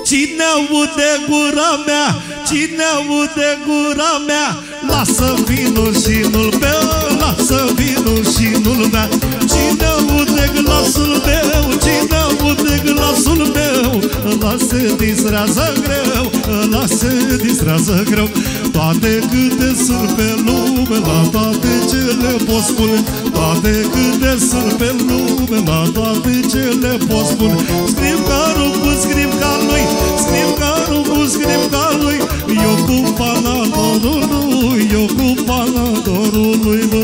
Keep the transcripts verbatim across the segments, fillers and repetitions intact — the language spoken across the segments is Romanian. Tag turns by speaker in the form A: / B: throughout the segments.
A: Cine aude gura mea, cine aude gura mea, lasă vinul și nu-l bea, lasă vinul și nu-l bea. Cine aude glasul meu, cine aude glasul meu, ăla se distrează greu, ăla se distrează greu. Toate câte sunt pe lume, la toate ce le pot spune, toate câte sunt pe lume, la toate ce le pot spune. Scriu carul cu scriu ca lui, scriu carul cu scriu ca lui, eu cu palatorul lui, eu cu palatorul lui, bă.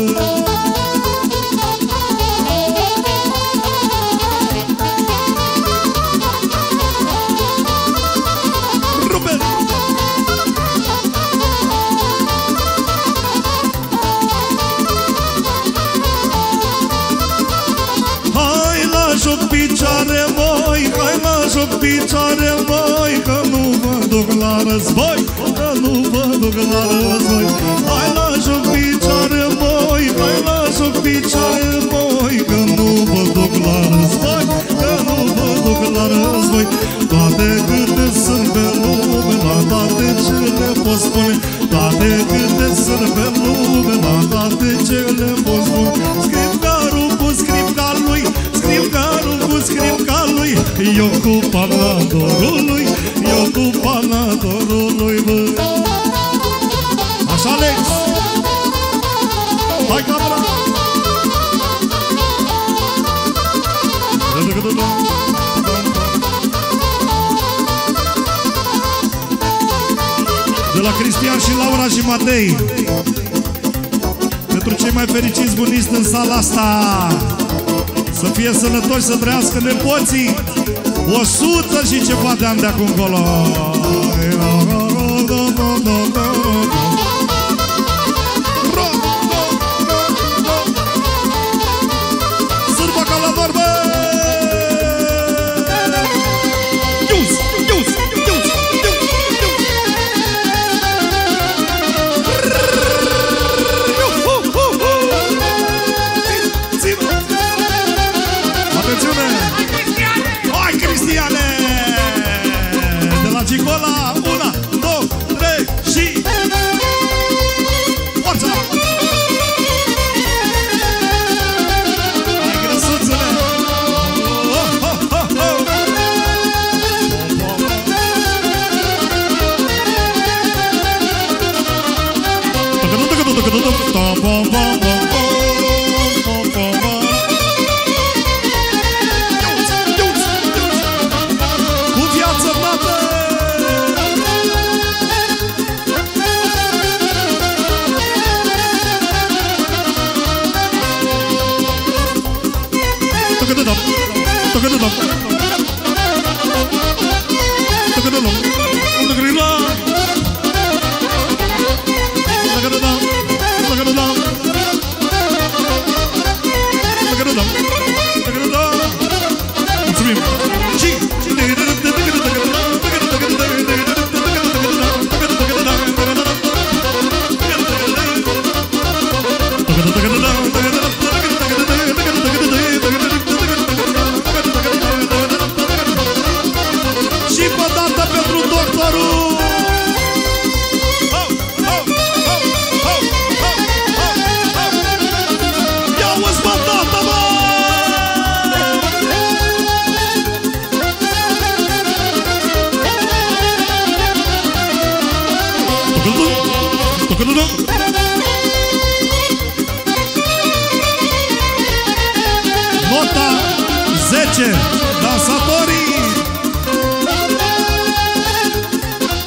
A: Picioare voi, hai la joc picioare voi, că nu vă duc la război, că nu vă duc la război. Hai la joc picioare voi, hai la joc picioare voi, că nu vă duc la război, că nu vă duc la război. Toate câte sunt pe lume, la toate ce le pot spune, toate câte sunt pe lume, la toate ce le pot spune. Scriu carul cu scriu ca lui, scriu carul cu scriu ca lui, eu cu palatorul lui, eu cu palatorul lui, bă. Așa, Alex! Hai, camera! De la Cristian și Laura și Matei, pentru cei mai fericiți buniști în sala asta, să fie sănătoși, să trăiască nepoții o sută și ceva de ani de acum încolo. Sârba ca la vorbă! Ius, ius, ius, ius, ius. Atențiune! Hai, Cristiane! De la Gicola, una, două, trei și... Forța! Hai, grăsuțele! Oh, oh, oh, oh. Nota zece, dansatorii.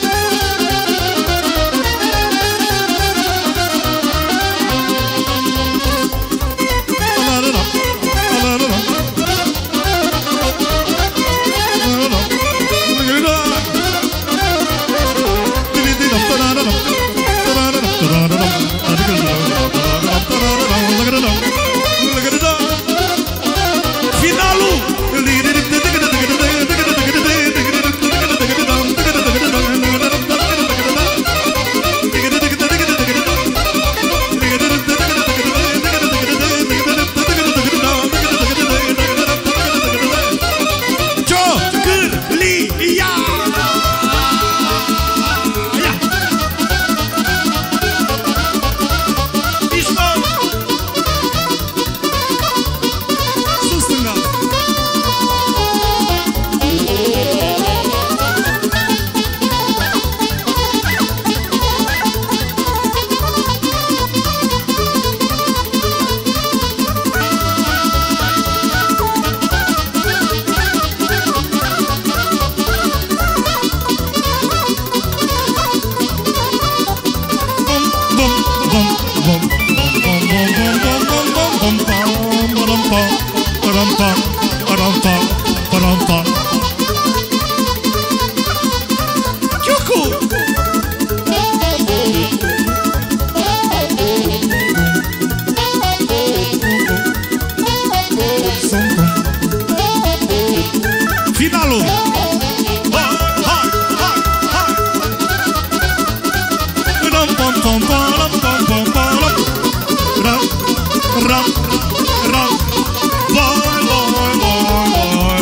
A: pom pom pom pom pom ram ram ram vai vai vai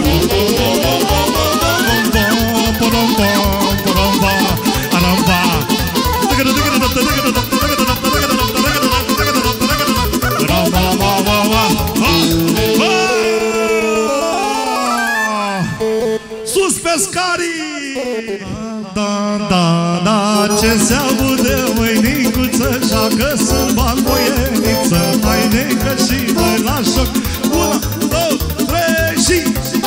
A: pom pom pom pom aramba sus pescarii! Da, da, da, ce se aude, măinicuță, joacă sâmba moieniță, hai necă și noi la joc. Una, două, trei și...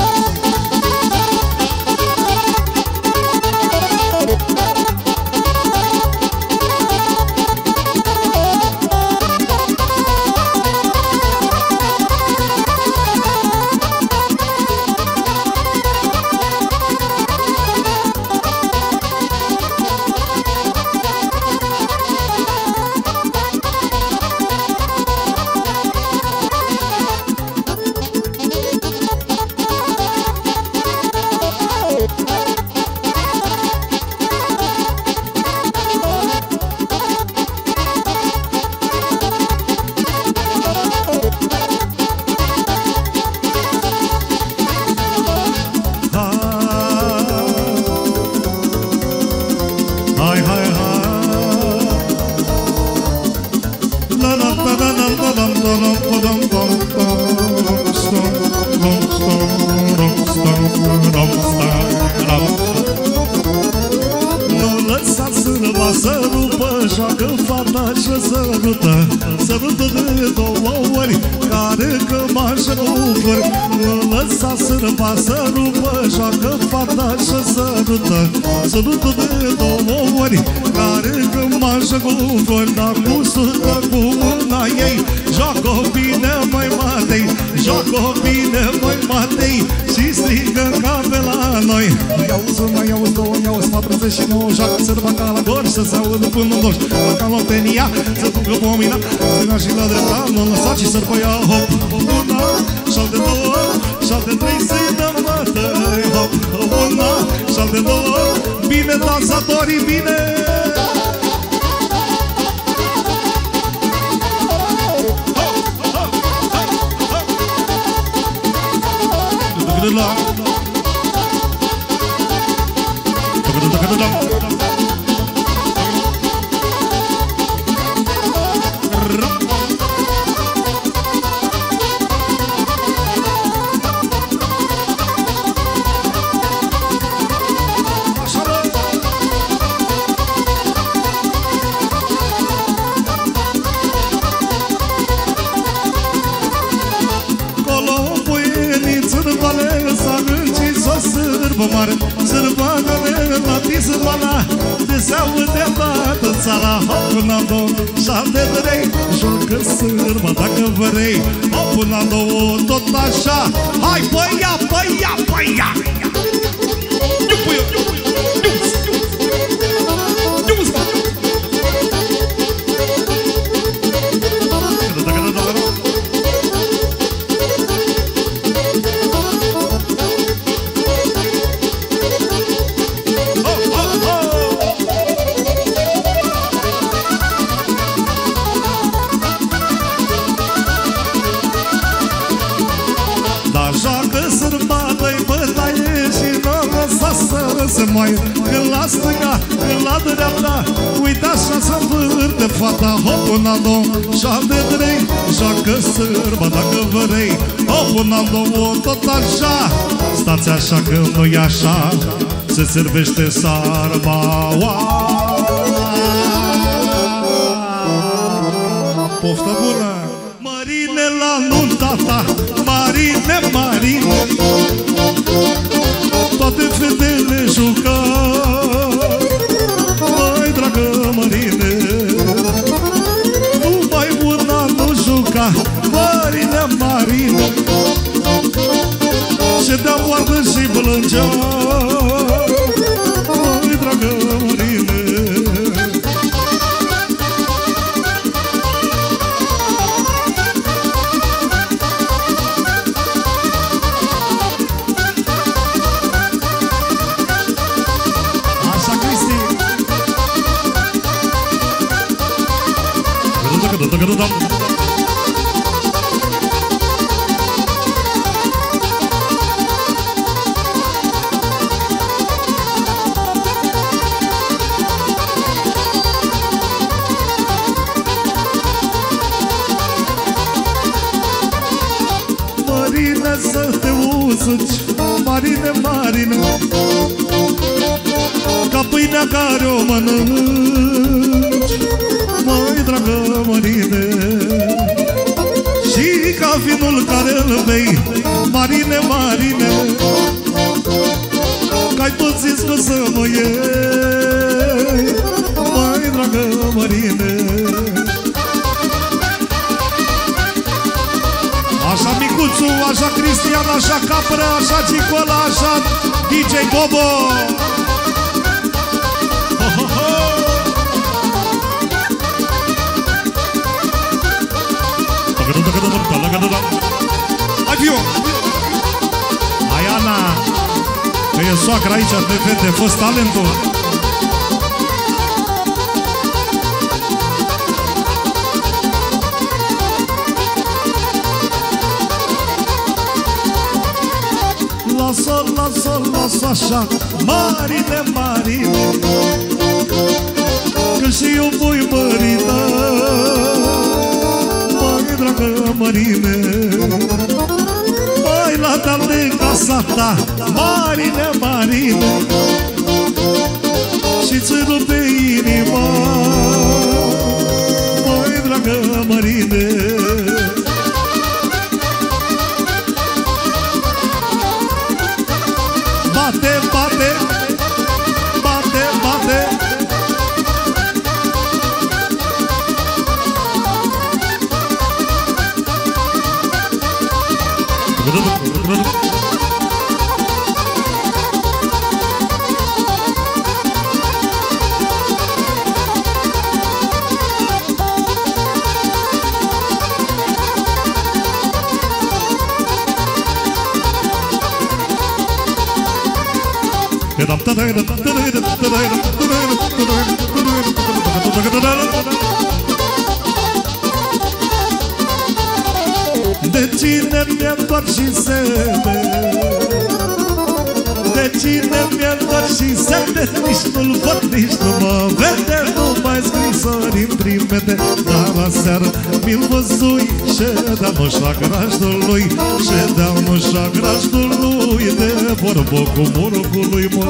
A: Sărută de două ori, care când manșă cu flori, dar cu sută cu mâna ei. Joacă bine, măi Matei, joacă bine, măi Matei, și strigă ca pe la noi. Mai auzi, mai auzi, două, mai auzi, patruzeci și nouă, joacă sărba ca la gori, să se audă până în doși. La calotenia, să ducă pomina, stânga și la dreapta, nu lăsați și sărba ia, hop. Una, șapte două, șapte trei, să-i dăm Matei, hop. Una, șapte două, bine dansatorii, bine! Sârbagă-le la tisbala, de se aude toată țara. Hop, până două, șapte trei, joacă sârba dacă vrei. Hop, până două, tot așa. Hai, păi ia, păi ia, păi ia. Când la stânga, când la dreapta, uite așa să învârte fata. Hop, până la două, șapte trei, joacă sârba dacă vrei. Hop, până la două, tot așa. Stați așa că nu-i așa, se servește sarma. Poftă bună! Marine la nunta ta, Marine, Marine, toate fetele jucă. Măi, dragă Marine, numai una nu juca. Marine, Marine, și de-a moartă și plângea. Măi, dragă Marine, Marine, să te usuci, Marine, Marine, ca pâinea care o mănânci, măi dragă Marine, și ca vinul care îl bei, Marine, Marine, că-ai tot zis că să mă iei, măi dragă Marine. Așa Micuțu, așa Cristian, așa Capră, așa Cicola, așa D J Bobo. Ho, ho, ho. Hai fiu! Hai Ana, că e soacră aici de fete, fost talentul. Lasă, lasă, lasă așa, Marine, Marine, că și eu voi mărita, măi dragă Marine, mai la tal de casa ta, Marine, Marine, și-ți rupe inima, măi dragă Marine. Bate, bate, bate, bate. De cine mi-a doar și sete, de cine mi-a doar și sete, nici nu-l văd, nici nu mă vede, numai scrisori în primete, dar aseară mi-l văzui, ședeam ușa grajdului, ședeam ușa grajdului, de vorbă cu murgului mă.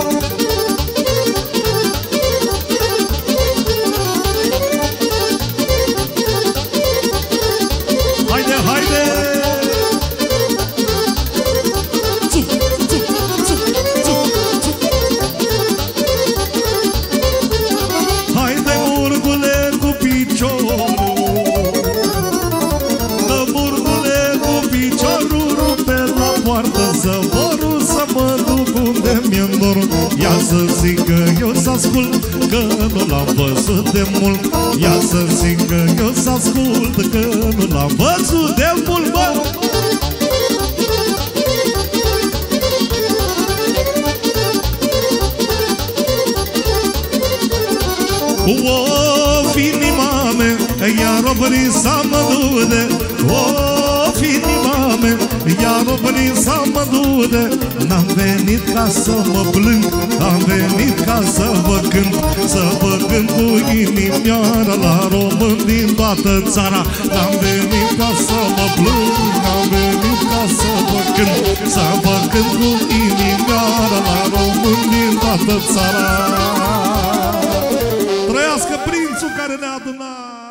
A: Ia să zic că eu s-ascult, că nu l-am văzut de mult. Ia să zic că eu s-ascult, că nu l-am văzut de mult, bă! O, inima mea, iar-o venit să mă dude. O, inima mea, iar-o venit să mă dude. N-am venit ca să mă plâng, am venit ca să vă cânt, să vă cânt cu inimioară la român din toată țara. N-am venit ca să mă plâng, am venit ca să vă cânt, să vă cânt cu inimioară la român din toată țara. Trăiască prințul care ne-a adunat!